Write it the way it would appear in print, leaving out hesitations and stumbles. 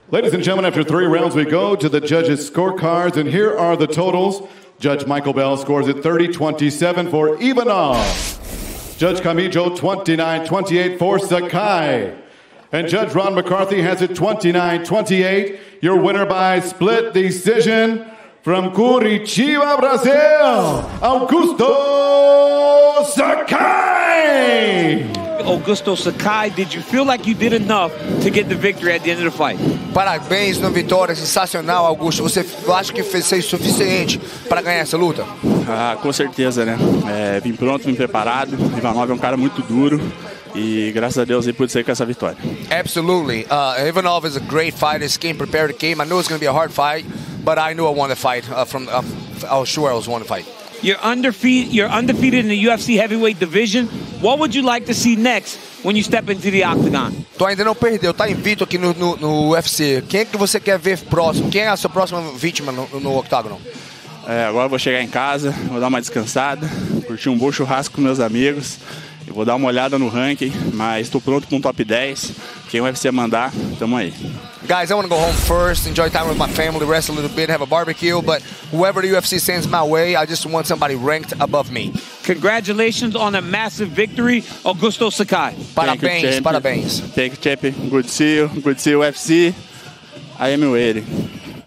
Ladies and gentlemen, after 3 rounds, we go to the judges' scorecards, and here are the totals. Judge Michael Bell scores it 30-27 for Ivanov. Judge Kamijo, 29-28 for Sakai. And Judge Ron McCarthy has it 29-28. Your winner by split decision from Curitiba, Brazil, Augusto Sakai! Augusto Sakai, did you feel like you did enough to get the victory at the end of the fight? Parabéns na vitória, sensacional, Augusto. Você acha que fez suficiente para ganhar essa luta? Ah, com certeza, né? Vim pronto, vim preparado. Ivanov é um cara muito duro e graças a Deus ele pude sair com essa vitória. Absolutely. Ivanov is a great fighter. He came prepared to game. I knew it was going to be a hard fight, but I knew I won the fight. I was sure I was won the fight. You're undefeated in the UFC heavyweight division. What would you like to see next when you step into the octagon? Tu ainda não perdeu, tá invicto aqui no UFC. Quem é que você quer ver próximo? Quem é a sua próxima vítima no octágono? Agora eu vou chegar em casa, vou dar uma descansada, curtir um bom churrasco com meus amigos. Eu vou dar uma olhada no ranking, mas estou pronto para um top 10. Quem o UFC mandar, tamo aí. Guys, I want to go home first, enjoy time with my family, rest a little bit, have a barbecue, but whoever the UFC sends my way, I just want somebody ranked above me. Congratulations on a massive victory, Augusto Sakai. Parabéns, parabéns. Thank you, champion. Good to see you. Good to see you, UFC. I am ready.